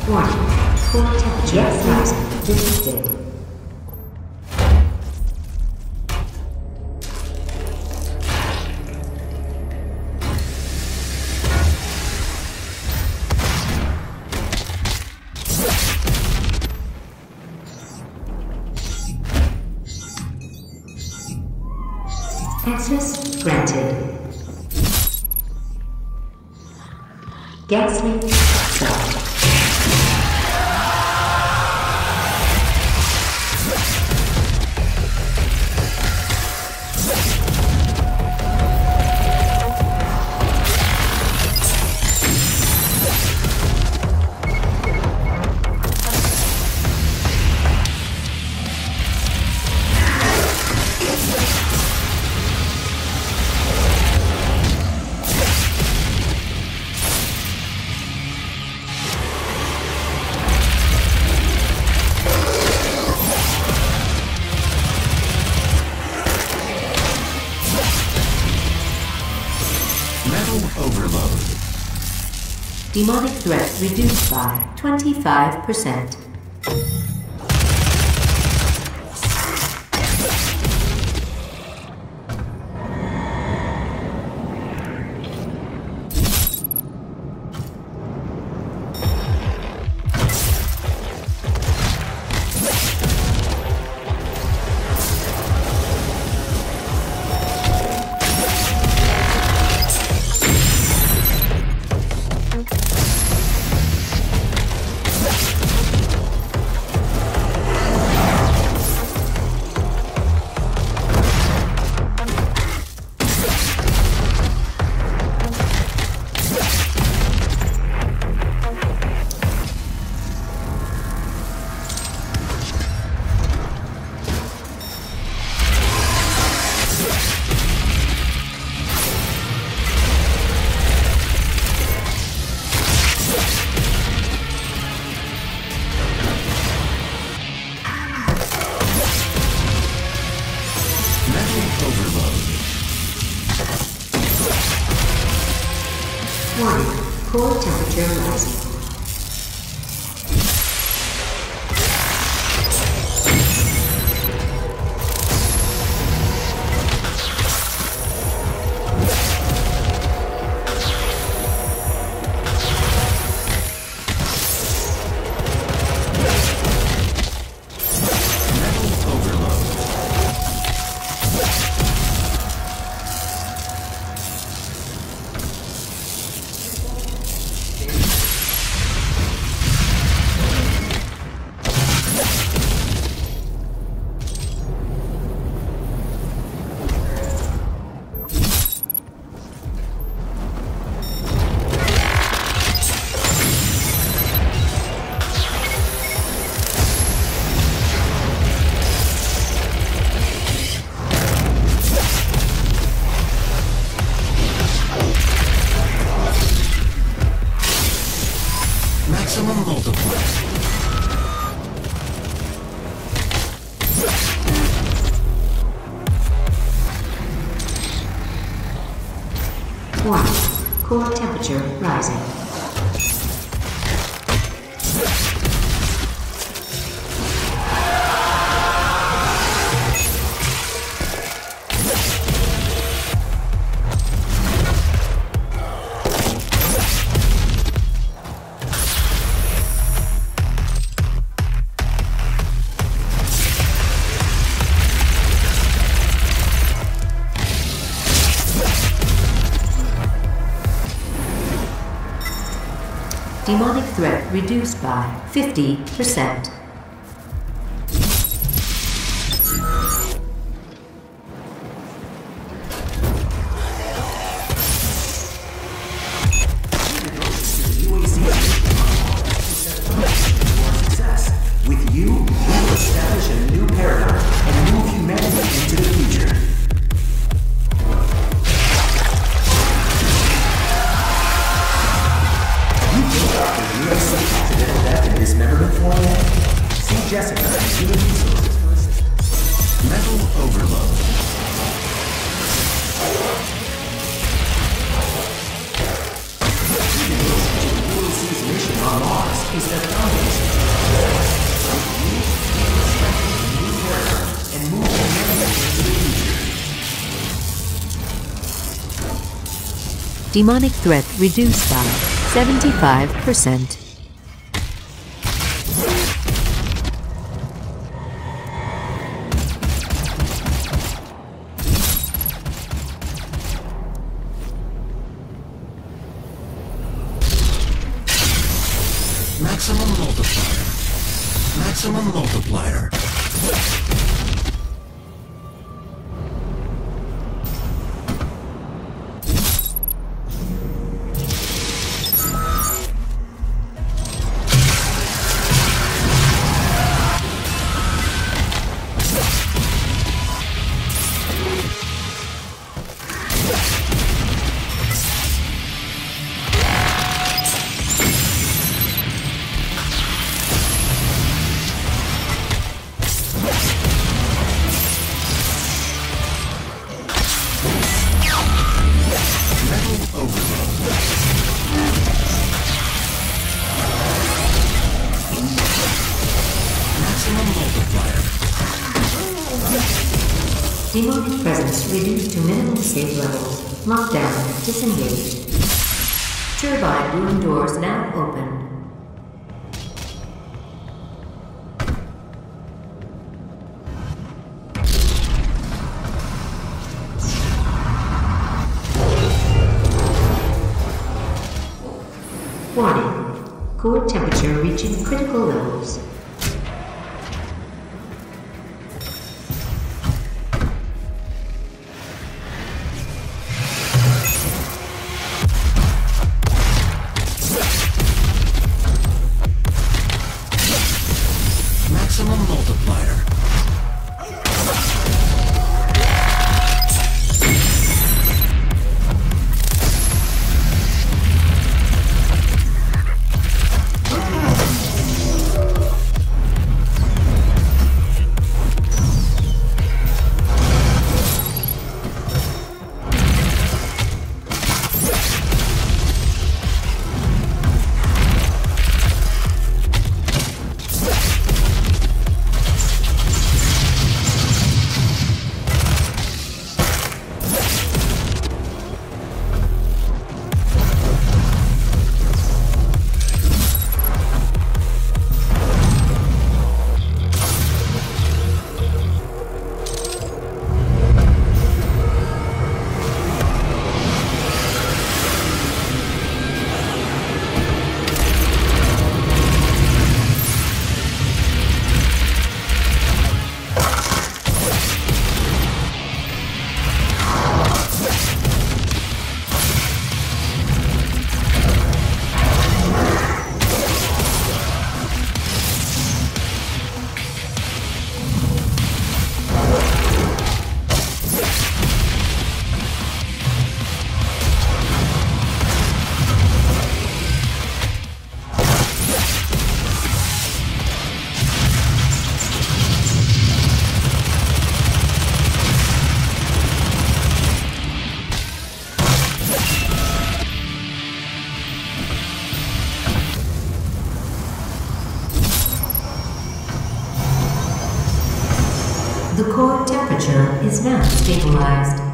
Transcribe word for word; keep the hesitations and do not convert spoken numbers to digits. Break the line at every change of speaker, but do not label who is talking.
Warning. Core temperature yes, rising. Detected. Access granted. Gas leak stopped.
Overload.
Demonic threat reduced by twenty-five percent. Warning. Core temperature rising.
Maximum multiplier.
Warning. Core temperature rising. Demonic threat reduced by fifty percent.
With you, we will establish a new paradigm and move humanity into the future. You have some accidental death in dismemberment form yet? See Jessica and human resources for assistance.
Metal overload.
U L C's mission on Mars is that
Demonic threat reduced by seventy-five percent.
Maximum multiplier. Maximum multiplier.
Demonic presence reduced to minimum safe levels. Lockdown disengaged. Turbine room doors now open. Warning. Core temperature reaching critical levels.
Maximum multiplier.
The core temperature is now stabilized.